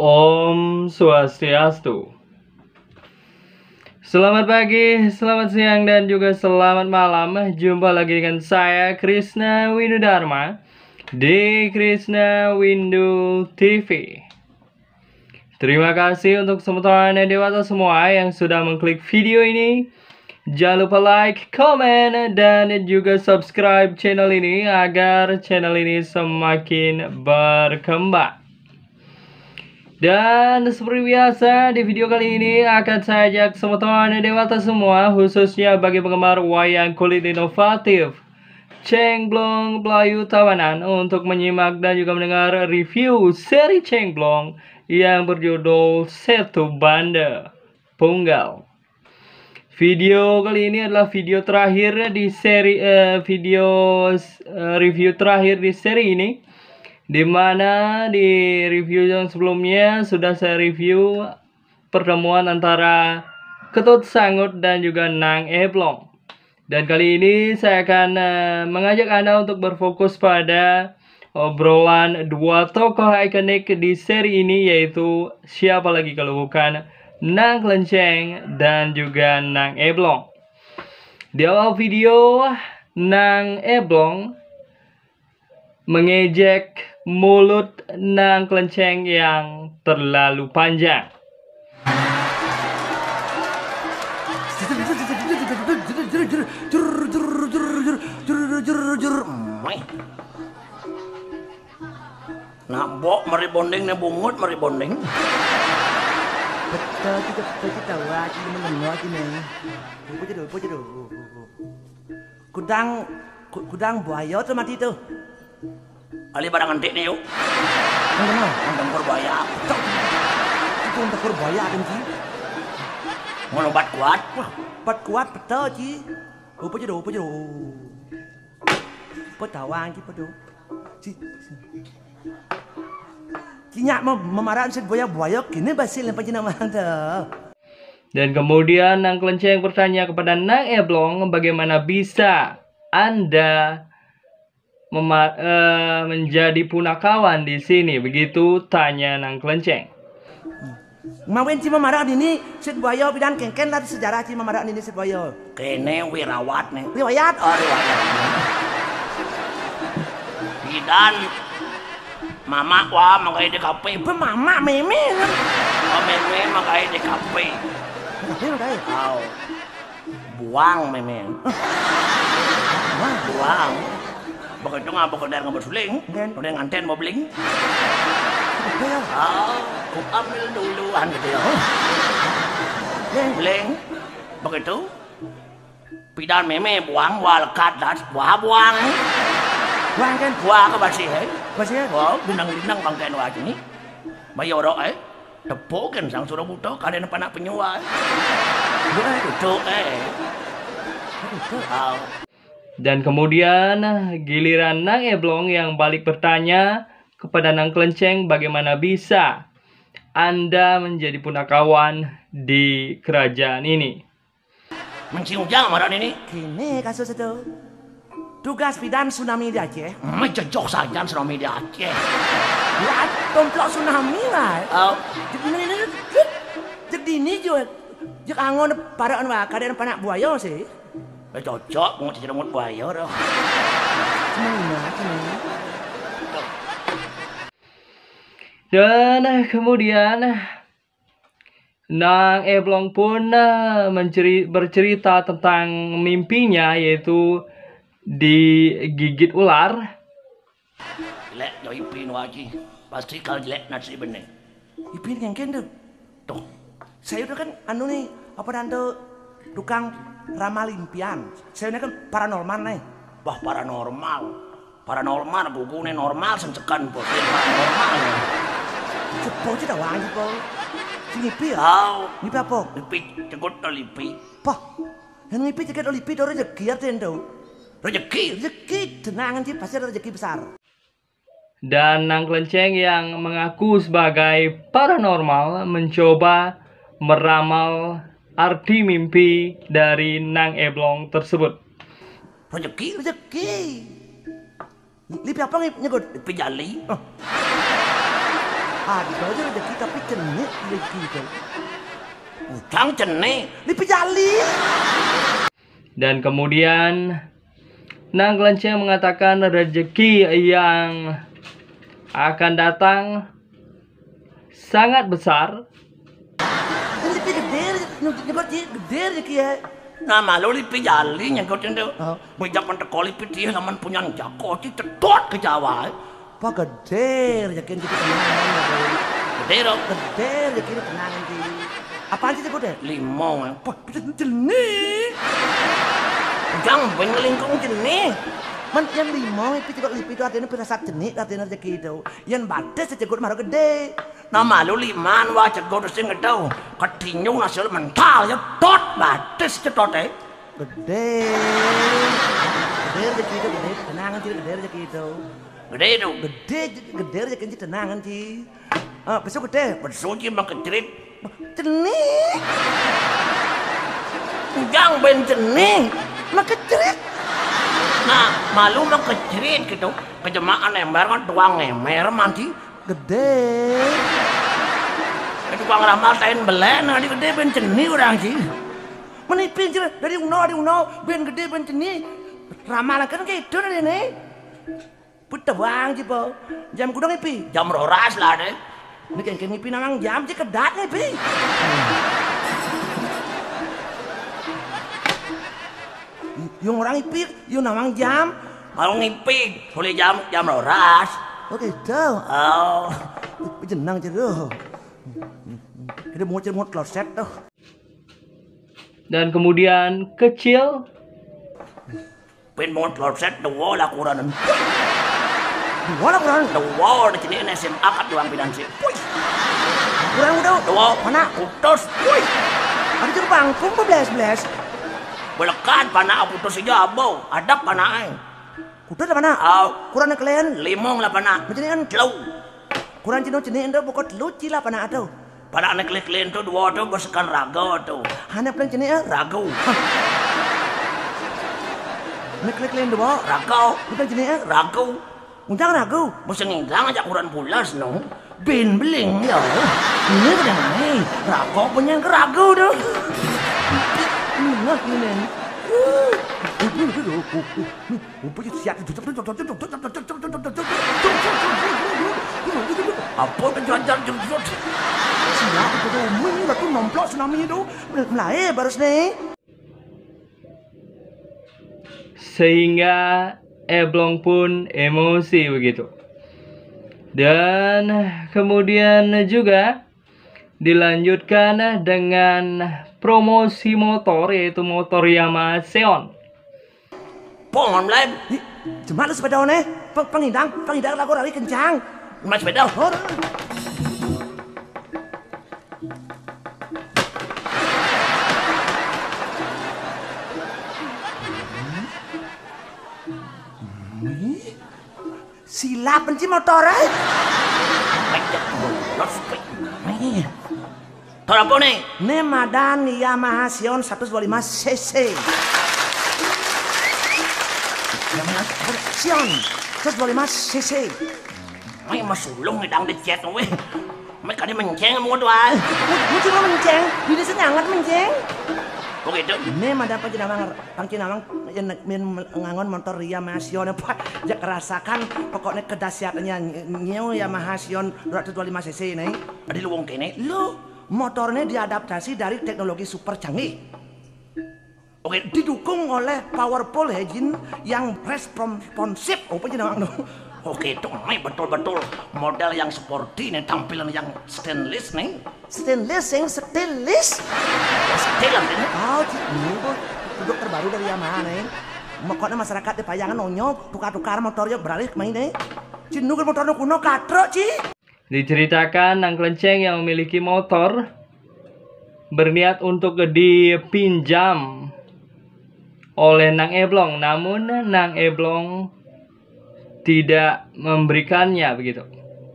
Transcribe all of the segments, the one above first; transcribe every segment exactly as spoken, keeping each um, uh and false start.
Om Swastiastu. Selamat pagi, selamat siang, dan juga selamat malam. Jumpa lagi dengan saya, Krishna Windu Dharma, di Krishna Windu T V. Terima kasih untuk teman-teman dan dewata semua yang sudah mengklik video ini. Jangan lupa like, komen, dan juga subscribe channel ini agar channel ini semakin berkembang. Dan seperti biasa, di video kali ini akan saya ajak teman-teman dan dewata semua, khususnya bagi penggemar wayang kulit inovatif Cengblong Melayu Tawanan, untuk menyimak dan juga mendengar review seri Cengblong yang berjudul Setu Banda Punggal. Video kali ini adalah video terakhir di seri eh, video eh, review terakhir di seri ini, dimana di review yang sebelumnya sudah saya review pertemuan antara Ketut Sangut dan juga Nang Eblong. Dan kali ini saya akan uh, mengajak Anda untuk berfokus pada obrolan dua tokoh ikonik di seri ini, yaitu siapa lagi kalau bukan Nang Klenceng dan juga Nang Eblong. Di awal video, Nang Eblong mengejek mulut Nang Klenceng yang terlalu panjang. Nak bok mari bonding ne bungut mari bonding. Betul juga betul tahu aja mendengar ini. Apa jadi apa jadi? Kudang kudang buaya tuh mati tuh. Ali barang antik nih yuk. Mana? Untuk berbahaya. Itu untuk berbahaya kan sih? Mau obat kuat. Wah, obat kuat betul sih. Apa jadi apa jadi? Apa tawang sih betul? Sih. Kinyak memarahan si buaya-buaya gini basil yang panjang nama tuh. Dan kemudian Nang Klenceng bertanya kepada Nang Eblong, bagaimana bisa Anda Mema uh, menjadi punakawan di sini? Begitu tanya Nang Klenceng. Mawin si memarahan ini si buaya bidan kengken lah sejarah si memarahan ini si buaya. Kene wirawat nih. Riwayat. Oh riwayat. Bidan mama wah makai di kafe. Apa mama meme? Oh meme makai di kafe. Apa makai? Au. Buang meme. Wah, Buang. Begitu nggak bekerja nggak bersuling. Udah nganten mau bling. apa ya? Oh, aku ambil duluan gitu ya. Bling. Begitu. Bidan meme buang wah lekat das. Wah buang. Buang kan? Wah ke bersih eh. Masih ya? Wow, dinang-dinang bangkain wah ini. Bayo rok eh. Tepukin sang suruh buto kalian panak penyua. Bukan. Itu eh. Oh. Dan kemudian giliran Nang Eblong yang balik bertanya kepada Nang Klenceng, bagaimana bisa Anda menjadi punakawan di kerajaan ini? Mencium jangan marah ini. Kini kasus itu. Tugas bidan tsunami di Aceh. Menjejok saja tsunami di Aceh. Lihat tomplok tsunami lah. Oh. Jadi ini ini jadi ini juga. Jek angon para anwa kadang panak buaya sih. Eh cocok mau jadi rambut buaya dah. Cuma ini, cuma ini. Dan kemudian Nang Eblong pun menceri bercerita tentang mimpinya, yaitu digigit ular. Jelek jauh ipin wajib. Pasti kalau jelek nasi bening. Ipin yang kende. Tuh. Saya udah kan anu nih apa nanti tukang ramal impian. Saya ini kan paranormal nih. Bah paranormal. Paranormal gugune normal sencekan bos paranormal. Cepo cita wang cepo. Sini pi ya. Tahu. Ngipi apa? Lipi cegot lipi. Pah. Yang ngipi cekat lipi itu rezeki artinya tuh. Rezeki. Rezeki tenangan sih pasti ada rezeki besar. Dan Nang Klenceng yang mengaku sebagai paranormal mencoba meramal arti mimpi dari Nang Eblong tersebut. Rezeki. Rezeki. Lipi apa nyegot? Lipi jali. Oh. Ada aja rezeki tapi cenit rezeki itu. Udang jenih. Lipi jali. Dan kemudian Nang Kelenceng mengatakan rezeki yang akan datang sangat besar. Lipi gede, nyebut gede rezeki ya. Nama lo lipi jali nyangkut itu. Oh. Bijak menteko lipi dia laman punya jako ci cedot ke Jawa. Pak gede rezeki kita tenangan ya. Gede dong. Gede rezeki kita tenangan ki. Apaan sih gede? Limau. Pak jenih. Udang bengelingkung jenih. Man yang limau itu juga lipi itu artinya pirasat jenih artinya rezeki itu. Yang batas secegot marah gede. Nama lu liman wah cegot sing gedau. Ketinyung hasil mental ya tot batis cedot eh. Gede. Gede rezeki itu gede tenangan sih gede rezeki itu. Gede itu. Gede gede rezeki itu tenangan sih. Ah besok gede. Bersuci makecerit. Jenih. Udang ben jenih. Makecerit. Nah, malu makecerit gitu. Kejemaan ember kan tuang emer manti. Gede. Itu bang ramal tain belen, nah di gede ben jenih orang sih. Menipin sih dari uno dari uno ben gede ben jenih. Ramalan kan gitu dari ini. Putar bang sih po. Jam kudang ipi. Jam roras lah deh. Ini kayak ngipi namang jam sih kedat nih pi. Yung orang ipi, yung namang jam. Kalau ngipin, boleh jam jam roras. Oh gitu. Oh, Jenang aja tuh. Kita mau cari mau kloset tuh. Dan kemudian kecil. pin mau set dua lah kurang. Dua lah kurang. Dua di sini S M A kat doang bidan sih. Kurang udah. Dua Mana? putus. Wih. Ada gerbang, kumpul belas belas. Belekan pana putus saja abau. Adap pana ai. Kuda ada mana? Au, Kurang kalian. limong lah pana. Macam ni kan? Telu. Kurang cino cini anda pokok lucu lah pana atau. Pana anak kalian tu dua tu bersekan raga tu. Hanya pelan cini ya. Ragu. Nak klik kalian dua. Ragau. Pelan cini ya. Ragu. Undang ragu. Mesti ngilang aja kurang pulas no. Ben beling ya. Ini kadang ni. Ragu punya ragu tu. Nah ini. Apa kejajar jujur? Siap itu tu. Mungkin tu nomplok tsunami tu. Mulai baru ni. Sehingga Eblong pun emosi begitu. Dan kemudian juga dilanjutkan dengan promosi motor, yaitu motor Yamaha Xeon. Pongan lain. Cuma lu sepeda ni. Peng pengidang, pengidang lagu lari kencang. Mas sepeda. Oh. Silap benci motor eh. Motor apa nih? Ini Madan Yamaha Xeon seratus dua puluh lima cc. Yamaha Xeon seratus dua puluh lima cc. Mấy mà sủ lông này đang đi chết rồi. Mấy cái này mình chén mua đồ à. Mu cuma menceng, ini senyangat menceng. Kok gitu? Ini Madan panjenengan panjenengan yang ngangon motor Yamaha Xeon apa? Jak rasakan pokoknya kedahsyatannya new Yamaha Xeon dua ratus dua puluh lima cc ini. Tadi lu wong kene. Lu motornya diadaptasi dari teknologi super canggih. Oke, Didukung oleh powerful engine yang responsif. Oh, panjenengan dong. oke itu nih betul-betul model yang sporty nih, tampilan yang stainless nih. Stainless yang stainless. Stainless ini. Oh, ini tuh produk terbaru dari Yamaha nih. Makanya masyarakat di payangan nonyo tukar-tukar motornya beralih ke main nih. Cinu kan motornya kuno katro ci. Diceritakan Nang Kelenceng yang memiliki motor berniat untuk dipinjam oleh Nang Eblong, namun Nang Eblong tidak memberikannya begitu.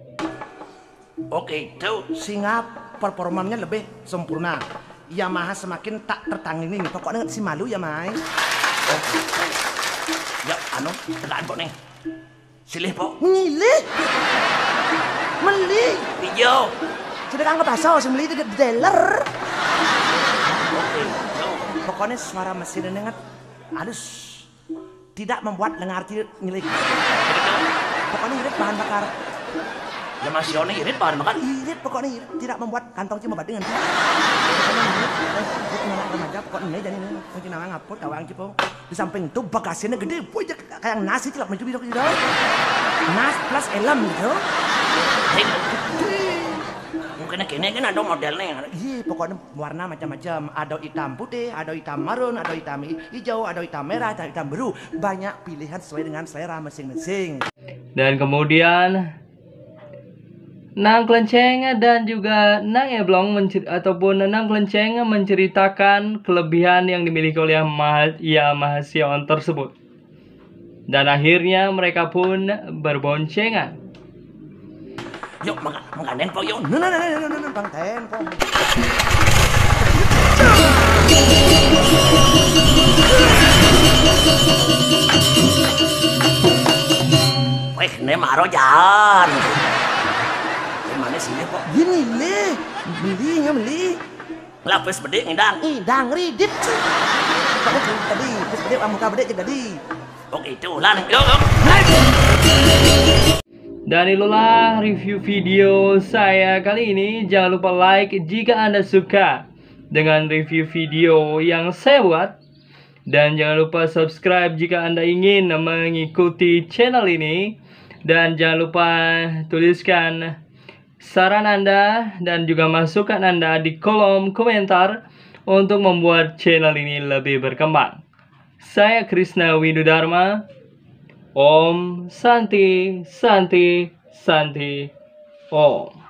Oke itu. Sehingga performanya lebih sempurna. Yamaha semakin tak tertangani. Pokoknya si malu Yamaha. Oke. Ya anu tegaan po nih. Silih po. Ngilih. Meli. Hijau. Sudah kan baso, si Meli itu dealer. Oke, hijau. Pokoknya suara mesin ini kan halus. Tidak membuat lengan arti nyelik. Pokoknya irit bahan bakar. Ya Masionnya irit bahan makan. Irit pokoknya irit. Tidak membuat kantong cuma badingan. Pokoknya irit. Eh, itu anak remaja pokoknya ini jadi ini. Mungkin nama ngaput kawang cipo. Di samping itu bagasinya gede. Boy, kayak nasi tidak mencuri dok gitu. Nas plus elam gitu. Hei, mungkin kini kan ada modelnya. Iya, pokoknya warna macam-macam. Ada hitam putih, ada hitam marun, ada hitam hijau, ada hitam merah, ada hitam biru. Banyak pilihan sesuai dengan selera masing-masing. Dan kemudian Nang Klenceng dan juga Nang Eblong mencer- ataupun Nang Klenceng menceritakan kelebihan yang dimiliki oleh Yamaha Sion tersebut. Dan akhirnya mereka pun berboncengan. Yuk, makan, makan po yuk. Nah, nah, nah, nah, nah, nah, Bang Tempo. Weh, ini maro jalan. Gimana sih kok? Gini nih, beli nggak beli? Lapis bedek ngidang. Idang ridit. Pokoknya tuh tadi, terus bedek muka bedek jadi tadi. Oke, itu lan. Yuk, yuk. Dan itulah review video saya kali ini. Jangan lupa like jika Anda suka dengan review video yang saya buat. Dan jangan lupa subscribe jika Anda ingin mengikuti channel ini. Dan jangan lupa tuliskan saran Anda dan juga masukan Anda di kolom komentar untuk membuat channel ini lebih berkembang. Saya Krishna Widudharma. Om Santi Santi Santi Om.